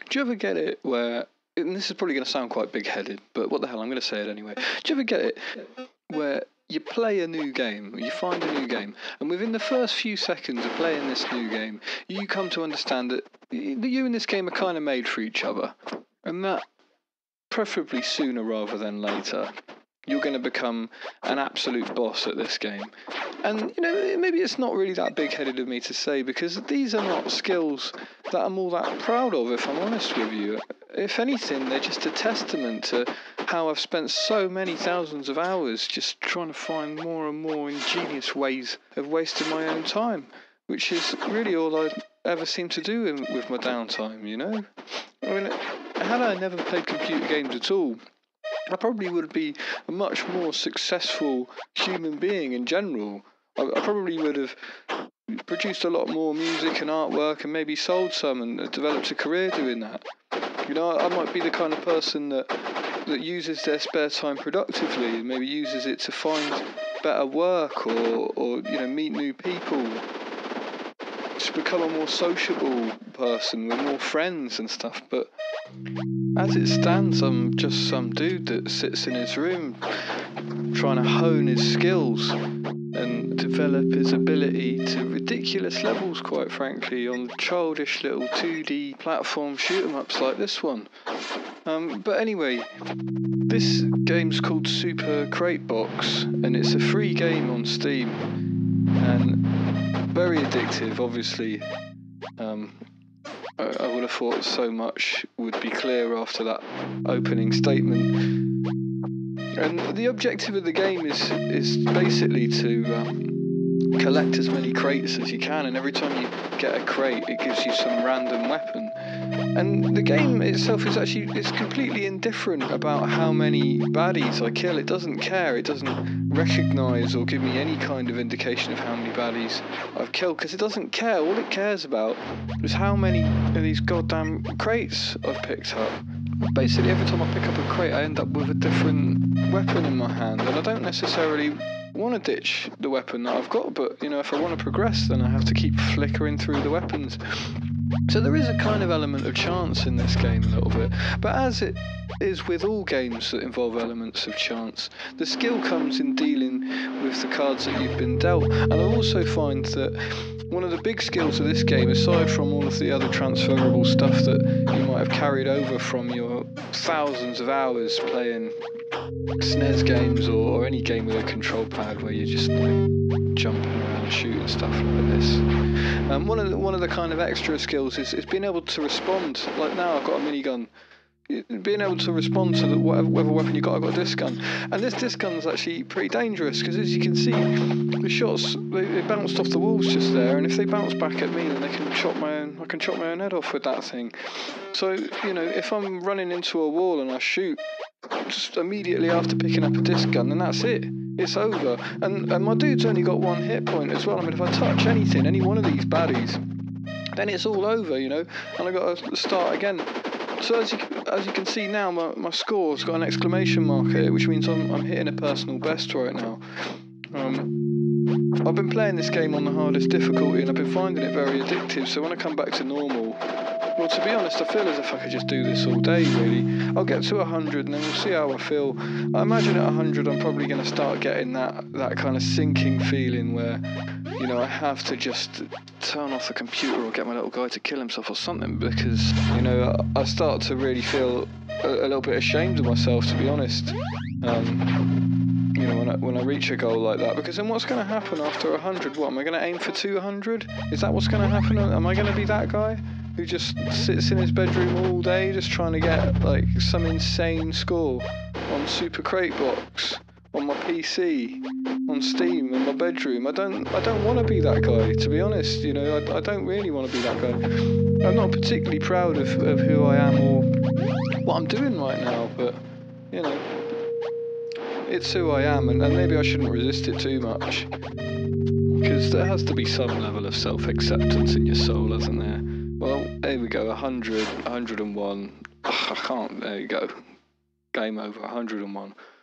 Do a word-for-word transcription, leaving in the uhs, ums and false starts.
Do you ever get it where, and this is probably going to sound quite big-headed, but what the hell, I'm going to say it anyway. Do you ever get it where you play a new game, or you find a new game, and within the first few seconds of playing this new game, you come to understand that you and this game are kind of made for each other, and that preferably sooner rather than later, you're going to become an absolute boss at this game. And, you know, maybe it's not really that big-headed of me to say, because these are not skills that I'm all that proud of, if I'm honest with you. If anything, they're just a testament to how I've spent so many thousands of hours just trying to find more and more ingenious ways of wasting my own time, which is really all I ever seem to do in, with my downtime, you know? I mean, had I never played computer games at all, I probably would be a much more successful human being in general. I, I probably would have produced a lot more music and artwork and maybe sold some and developed a career doing that. You know, I, I might be the kind of person that that uses their spare time productively and maybe uses it to find better work or, or you know, meet new people. To become a more sociable person with more friends and stuff, but as it stands, I'm just some dude that sits in his room trying to hone his skills and develop his ability to ridiculous levels, quite frankly, on childish little two D platform shoot-em-ups like this one. Um, but anyway, this game's called Super Crate Box, and it's a free game on Steam, and very addictive, obviously. Um, I, I would have thought so much would be clear after that opening statement. And the objective of the game is is basically to um, collect as many crates as you can, and every time you get a crate, it gives you some random weapon. And the game itself is actually it's completely indifferent about how many baddies I kill. It doesn't care. It doesn't recognise or give me any kind of indication of how many baddies I've killed, because it doesn't care. All it cares about is how many of these goddamn crates I've picked up. Basically, every time I pick up a crate, I end up with a different weapon in my hand, and I don't necessarily want to ditch the weapon that I've got, but, you know, if I want to progress, then I have to keep flickering through the weapons. So there is a kind of element of chance in this game a little bit, but as it is with all games that involve elements of chance, the skill comes in dealing with the cards that you've been dealt. And I also find that one of the big skills of this game, aside from all of the other transferable stuff that you might have carried over from your thousands of hours playing S N E S games or, or any game with a control pad where you're just like jumping around shooting stuff like this. Um, one of the, one of the kind of extra skills is, is being able to respond. Like now I've got a minigun. Being able to respond to the, whatever, whatever weapon you got, I've got a disc gun. And this disc gun's actually pretty dangerous, because as you can see, the shots, they, they bounced off the walls just there, and if they bounce back at me, then they can chop my own, I can chop my own head off with that thing. So, you know, if I'm running into a wall and I shoot, just immediately after picking up a disc gun, then that's it. It's over. And, and my dude's only got one hit point as well. I mean, if I touch anything, any one of these baddies, then it's all over, you know, and I've got to start again. So as you as you can see now, my, my score's got an exclamation mark here, which means I'm I'm hitting a personal best right now. Um, I've been playing this game on the hardest difficulty, and I've been finding it very addictive. So when I come back to normal, well, to be honest, I feel as if I could just do this all day, really. I'll get to one hundred, and then we'll see how I feel. I imagine at one hundred, I'm probably going to start getting that that kind of sinking feeling where, you know, I have to just turn off the computer or get my little guy to kill himself or something, because, you know, I start to really feel a, a little bit ashamed of myself, to be honest. Um, you know, when I, when I reach a goal like that, because then what's going to happen after one hundred? What, am I going to aim for two hundred? Is that what's going to happen? Am I going to be that guy who just sits in his bedroom all day just trying to get, like, some insane score on Super Crate Box? On my P C, on Steam, in my bedroom. I don't I don't want to be that guy, to be honest. You know, I, I don't really want to be that guy. I'm not particularly proud of, of who I am or what I'm doing right now, but, you know, it's who I am, and, and maybe I shouldn't resist it too much, because there has to be some level of self-acceptance in your soul, hasn't there? Well, there we go, one hundred, one hundred and one. Ugh, I can't, there you go. Game over, one hundred and one.